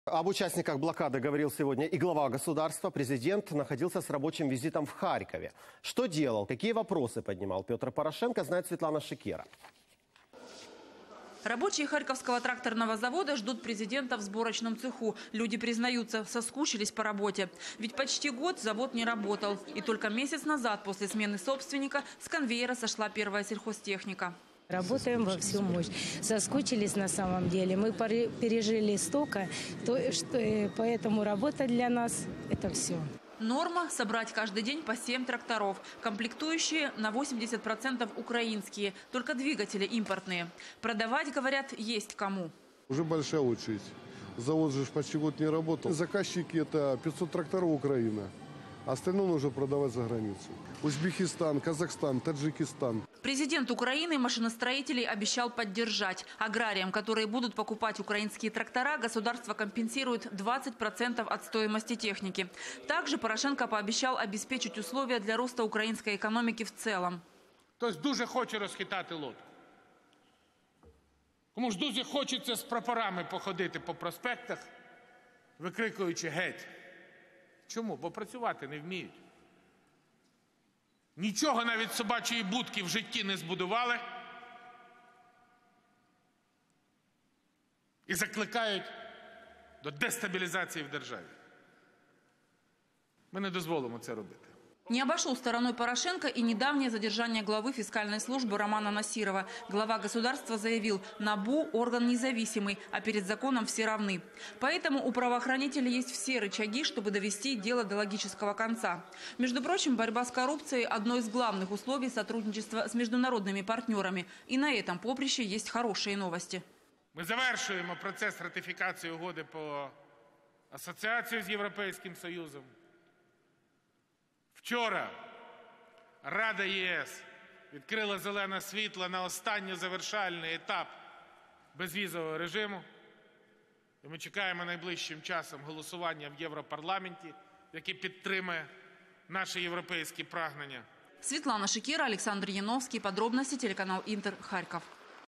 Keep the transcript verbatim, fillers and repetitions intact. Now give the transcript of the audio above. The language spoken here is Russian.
Об участниках блокады говорил сегодня и глава государства. Президент находился с рабочим визитом в Харькове. Что делал, какие вопросы поднимал Петр Порошенко, знает Светлана Шикера. Рабочие Харьковского тракторного завода ждут президента в сборочном цеху. Люди признаются, соскучились по работе. Ведь почти год завод не работал. И только месяц назад, после смены собственника, с конвейера сошла первая сельхозтехника. Работаем во всю мощь. Соскучились на самом деле. Мы пережили столько, то, что, поэтому работа для нас – это все. Норма – собрать каждый день по семь тракторов. Комплектующие на восемьдесят процентов украинские, только двигатели импортные. Продавать, говорят, есть кому. Уже большая очередь. Завод же почти год не работал. Заказчики – это пятьсот тракторов Украина. Остальное нужно продавать за границу. Узбекистан, Казахстан, Таджикистан. Президент Украины машиностроителей обещал поддержать. Аграриям, которые будут покупать украинские трактора, государство компенсирует двадцать процентов от стоимости техники. Также Порошенко пообещал обеспечить условия для роста украинской экономики в целом. Хтось дуже хоче розхитати лодку. Кому ж дуже хочеться з прапорами походити по проспектах, викрикуючи «геть». Чому? Бо працювати не вміють. Нічого навіть собачої будки в житті не збудували. І закликають до дестабілізації в державі. Ми не дозволимо це робити. Не обошел стороной Порошенко и недавнее задержание главы фискальной службы Романа Насирова. Глава государства заявил, НАБУ – орган независимый, а перед законом все равны. Поэтому у правоохранителей есть все рычаги, чтобы довести дело до логического конца. Между прочим, борьба с коррупцией – одно из главных условий сотрудничества с международными партнерами. И на этом поприще есть хорошие новости. Ми завершуємо процес ратифікації угоди по асоціації з Європейським Союзом. Вчора Рада ЄС відкрила зелене світло на останній завершальний етап безвізового режиму. І ми чекаємо найближчим часом голосування в Європарламенті, яке підтримує наші європейські прагнення. Светлана Шикера, Александр Яновский. Подробности телеканал Интер, Харьков.